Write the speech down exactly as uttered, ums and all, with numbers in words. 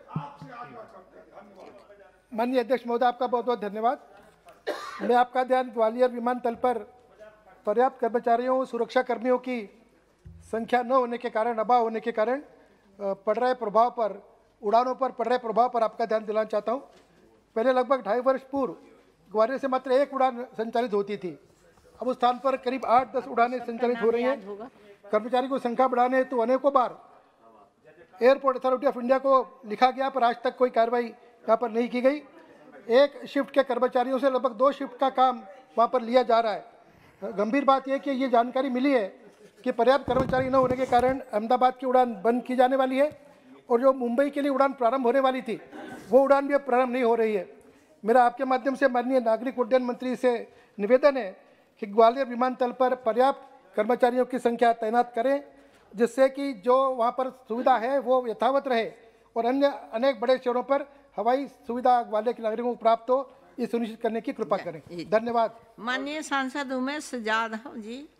माननीय अध्यक्ष महोदय, आपका बहुत बहुत धन्यवाद। मैं आपका ध्यान ग्वालियर विमानतल पर पर्याप्त कर्मचारियों सुरक्षा कर्मियों की संख्या न होने के कारण, अभाव होने के कारण पड़ रहे प्रभाव पर, उड़ानों पर पड़ रहे प्रभाव पर आपका ध्यान दिलाना चाहता हूं। पहले लगभग ढाई वर्ष पूर्व ग्वालियर से मात्र एक उड़ान संचालित होती थी। अब उस स्थान पर करीब आठ दस उड़ानें संचालित हो रही हैं। कर्मचारी को संख्या बढ़ाने हेतु तो अनेकों बार एयरपोर्ट अथॉरिटी ऑफ इंडिया को लिखा गया, पर आज तक कोई कार्रवाई यहाँ पर नहीं की गई। एक शिफ्ट के कर्मचारियों से लगभग दो शिफ्ट का काम वहाँ पर लिया जा रहा है। गंभीर बात यह कि ये जानकारी मिली है कि पर्याप्त कर्मचारी न होने के कारण अहमदाबाद की उड़ान बंद की जाने वाली है और जो मुंबई के लिए उड़ान प्रारंभ होने वाली थी वो उड़ान भी अब प्रारंभ नहीं हो रही है। मेरा आपके माध्यम से माननीय नागरिक उड्डयन मंत्री से निवेदन है कि ग्वालियर विमानतल पर पर्याप्त कर्मचारियों की संख्या तैनात करें, जिससे कि जो वहाँ पर सुविधा है वो यथावत रहे और अन्य अनेक बड़े शहरों पर हवाई सुविधा ग्वालियर के नागरिकों को प्राप्त हो, ये सुनिश्चित करने की कृपा करें। धन्यवाद। माननीय सांसद उमेश जाधव जी।